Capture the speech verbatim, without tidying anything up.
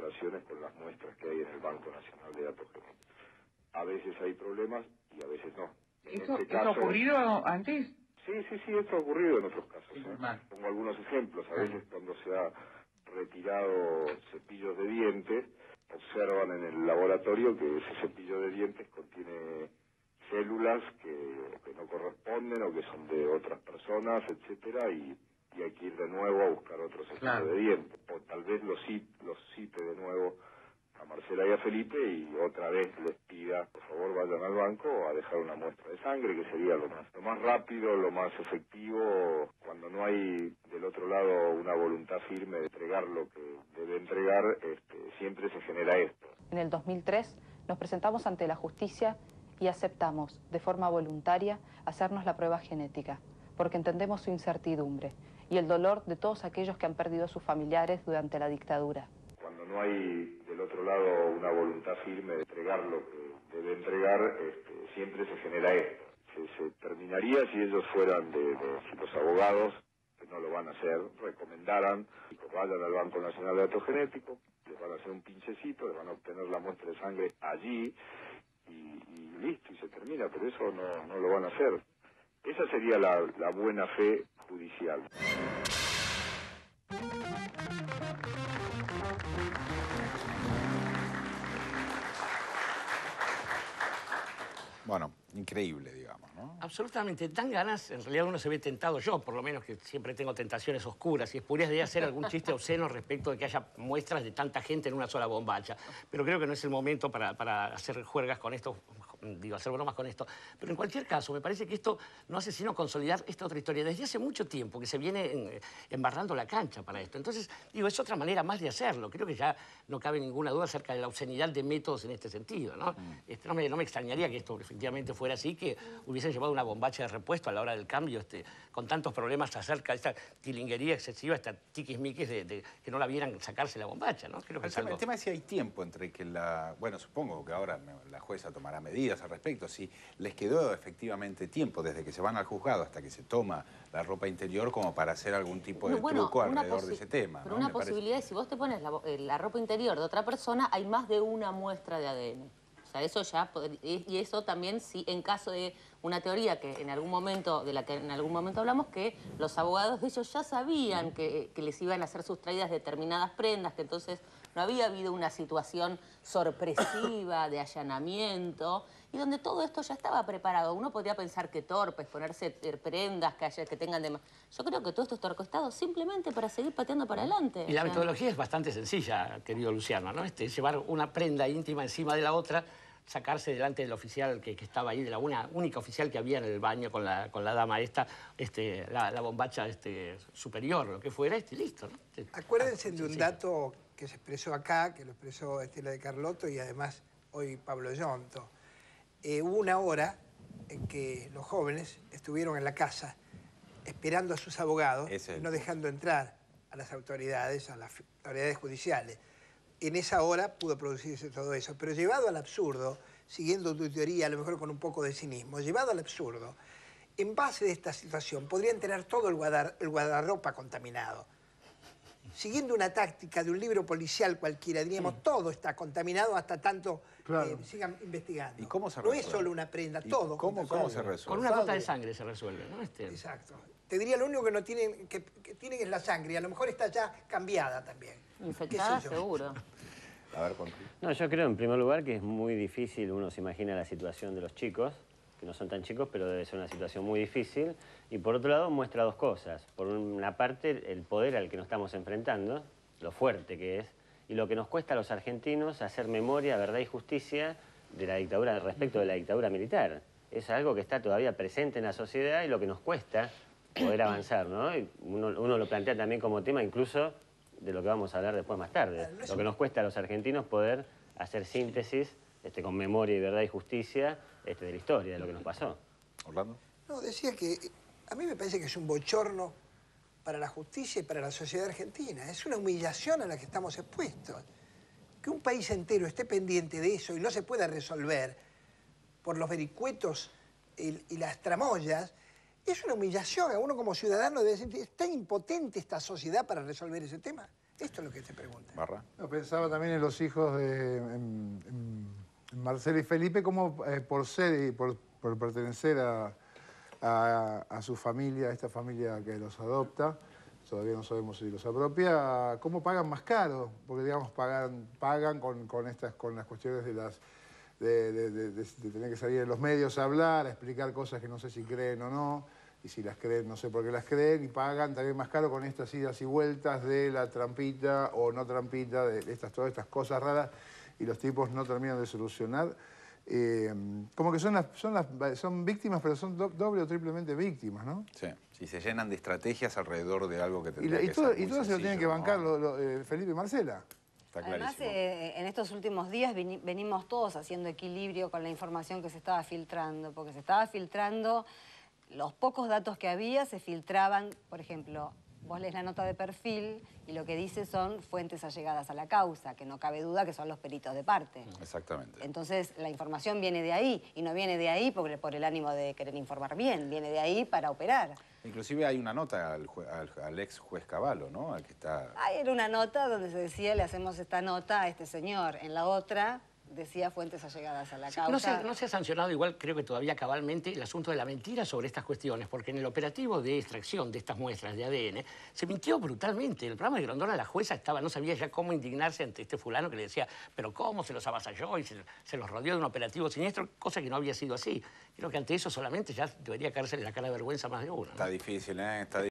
comparaciones con las muestras que hay en el Banco Nacional de Datos Genéticos. A veces hay problemas y a veces no. En ¿Eso, este ¿eso caso, ha ocurrido antes? Sí, sí, sí, esto ha ocurrido en otros casos. Sí, ¿eh? mal. Pongo algunos ejemplos. A veces cuando se ha retirado cepillos de dientes, observan en el laboratorio que ese cepillo de dientes contiene células que, que no corresponden o que son de otras personas, etcétera, y, y hay que ir de nuevo a buscar otro cepillo Claro. de dientes. O tal vez los cite, los cite de nuevo a Marcela y a Felipe y otra vez les pida, por favor, vayan al banco a dejar una muestra de sangre, que sería lo más, lo más rápido, lo más efectivo, cuando no hay del otro lado una voluntad firme de entregar lo que debe entregar, este, siempre se genera esto. En el dos mil tres nos presentamos ante la justicia y aceptamos, de forma voluntaria, hacernos la prueba genética, porque entendemos su incertidumbre y el dolor de todos aquellos que han perdido a sus familiares durante la dictadura. Cuando no hay del otro lado una voluntad firme de entregar lo que debe entregar, este, siempre se genera esto. Se, se terminaría si ellos fueran de, de si los abogados, que no lo van a hacer, recomendaran que vayan al Banco Nacional de Datos Genéticos, les van a hacer un pinchecito, les van a obtener la muestra de sangre allí y, y listo, y se termina, pero eso no, no lo van a hacer. Esa sería la, la buena fe judicial. Bueno, increíble, digamos, ¿no? Absolutamente. Dan ganas, en realidad uno se ve tentado, yo por lo menos que siempre tengo tentaciones oscuras y espurias, de hacer algún chiste obsceno respecto de que haya muestras de tanta gente en una sola bombacha. Pero creo que no es el momento para, para hacer juergas con esto, digo, hacer bromas con esto. Pero en cualquier caso, me parece que esto no hace sino consolidar esta otra historia. Desde hace mucho tiempo que se viene en, embarrando la cancha para esto. Entonces, digo, es otra manera más de hacerlo. Creo que ya no cabe ninguna duda acerca de la obscenidad de métodos en este sentido, ¿no? Mm. Este, no, me, no me extrañaría que esto efectivamente fuera así, que hubiesen llevado una bombacha de repuesto a la hora del cambio, este, con tantos problemas acerca de esta tilinguería excesiva, esta tiquismiquis de, de que no la vieran sacarse la bombacha, ¿no? Creo que el, es algo... el tema es si hay tiempo entre que la... Bueno, supongo que ahora la jueza tomará medidas al respecto. Si les quedó efectivamente tiempo desde que se van al juzgado hasta que se toma la ropa interior como para hacer algún tipo de bueno, truco alrededor de ese tema, Pero ¿no? una Me posibilidad parece... es, si vos te pones la, la ropa interior de otra persona, hay más de una muestra de A D N. O sea, eso ya, y eso también, sí, en caso de una teoría que en algún momento, de la que en algún momento hablamos, que los abogados de ellos ya sabían que, que les iban a ser sustraídas determinadas prendas, que entonces no había habido una situación sorpresiva de allanamiento, y donde todo esto ya estaba preparado. Uno podría pensar que torpes, ponerse prendas que, haya, que tengan de... Yo creo que todo esto está orquestado simplemente para seguir pateando para adelante. Y la o sea... metodología es bastante sencilla, querido Luciano, ¿no? Este, llevar una prenda íntima encima de la otra, sacarse delante del oficial que, que estaba ahí, de la una, única oficial que había en el baño con la, con la dama esta, este, la, la bombacha este, superior, lo que fuera, este, listo, ¿no? Este, Acuérdense de un dato que se expresó acá, que lo expresó Estela de Carlotto y además hoy Pablo Yonto. Eh, hubo una hora en que los jóvenes estuvieron en la casa esperando a sus abogados, y no dejando entrar a las autoridades, a las autoridades judiciales. En esa hora pudo producirse todo eso, pero llevado al absurdo, siguiendo tu teoría, a lo mejor con un poco de cinismo, llevado al absurdo, en base de esta situación podrían tener todo el, guardar, el guardarropa contaminado. Siguiendo una táctica de un libro policial cualquiera, diríamos, sí, todo está contaminado hasta tanto claro. eh, sigan investigando. ¿Y cómo se resuelve? resuelve? No es solo una prenda, todo. ¿Cómo, ¿Cómo se resuelve? Con una gota de sangre se resuelve, ¿no? Este... Exacto. Te diría, lo único que no tienen, que, que tienen es la sangre, y a lo mejor está ya cambiada también. Infectada, seguro. A ver, Juan. No, yo creo en primer lugar que es muy difícil, uno se imagina la situación de los chicos, que no son tan chicos, pero debe ser una situación muy difícil. Y por otro lado muestra dos cosas. Por una parte, el poder al que nos estamos enfrentando, lo fuerte que es, y lo que nos cuesta a los argentinos hacer memoria, verdad y justicia de la dictadura, respecto de la dictadura militar. Es algo que está todavía presente en la sociedad y lo que nos cuesta poder avanzar, ¿no? Y uno, uno lo plantea también como tema incluso de lo que vamos a hablar después más tarde. Lo que nos cuesta a los argentinos poder hacer síntesis este, con memoria y verdad y justicia este, de la historia, de lo que nos pasó. Orlando. No, decía que a mí me parece que es un bochorno para la justicia y para la sociedad argentina. Es una humillación a la que estamos expuestos. Que un país entero esté pendiente de eso y no se pueda resolver por los vericuetos y, y las tramoyas, es una humillación. A uno como ciudadano debe decir, ¿es tan impotente esta sociedad para resolver ese tema? Esto es lo que te pregunta. Barra. No, pensaba también en los hijos de en, en, en Marcelo y Felipe, como eh, por ser y por, por pertenecer a, a, a su familia, a esta familia que los adopta, todavía no sabemos si los apropia, cómo pagan más caro, porque digamos pagan, pagan con, con, estas, con las cuestiones de las de, de, de, de, de tener que salir en los medios a hablar, a explicar cosas que no sé si creen o no, y si las creen no sé por qué las creen, y pagan también más caro con estas idas y vueltas de la trampita o no trampita, de estas, todas estas cosas raras, y los tipos no terminan de solucionar. Eh, como que son las, son las son víctimas, pero son do, doble o triplemente víctimas, ¿no? Sí, sí, se llenan de estrategias alrededor de algo que Y, tendría y, que todo, ser y muy todo se lo tienen que sencillo, bancar ¿no? lo, lo, eh, Felipe y Marcela. Está Además, clarísimo. eh, en estos últimos días veni- venimos todos haciendo equilibrio con la información que se estaba filtrando, porque se estaba filtrando, los pocos datos que había se filtraban, por ejemplo, vos lees la nota de perfil y lo que dice son fuentes allegadas a la causa, que no cabe duda que son los peritos de parte. Exactamente. Entonces, la información viene de ahí, y no viene de ahí por, por el ánimo de querer informar bien, viene de ahí para operar. Inclusive hay una nota al, jue- al, al ex juez Cavallo, ¿no? Al que está... Ahí era una nota donde se decía, le hacemos esta nota a este señor. En la otra decía fuentes allegadas a la Sí, causa. no, se, no se ha sancionado igual, creo que todavía cabalmente, el asunto de la mentira sobre estas cuestiones, porque en el operativo de extracción de estas muestras de A D N se mintió brutalmente. El programa de Grondona, la jueza estaba, no sabía ya cómo indignarse ante este fulano que le decía, pero ¿cómo se los avasalló y se, se los rodeó de un operativo siniestro? Cosa que no había sido así. Creo que ante eso solamente ya debería caerse en la cara de vergüenza más de uno, ¿no? Está difícil, ¿eh? Está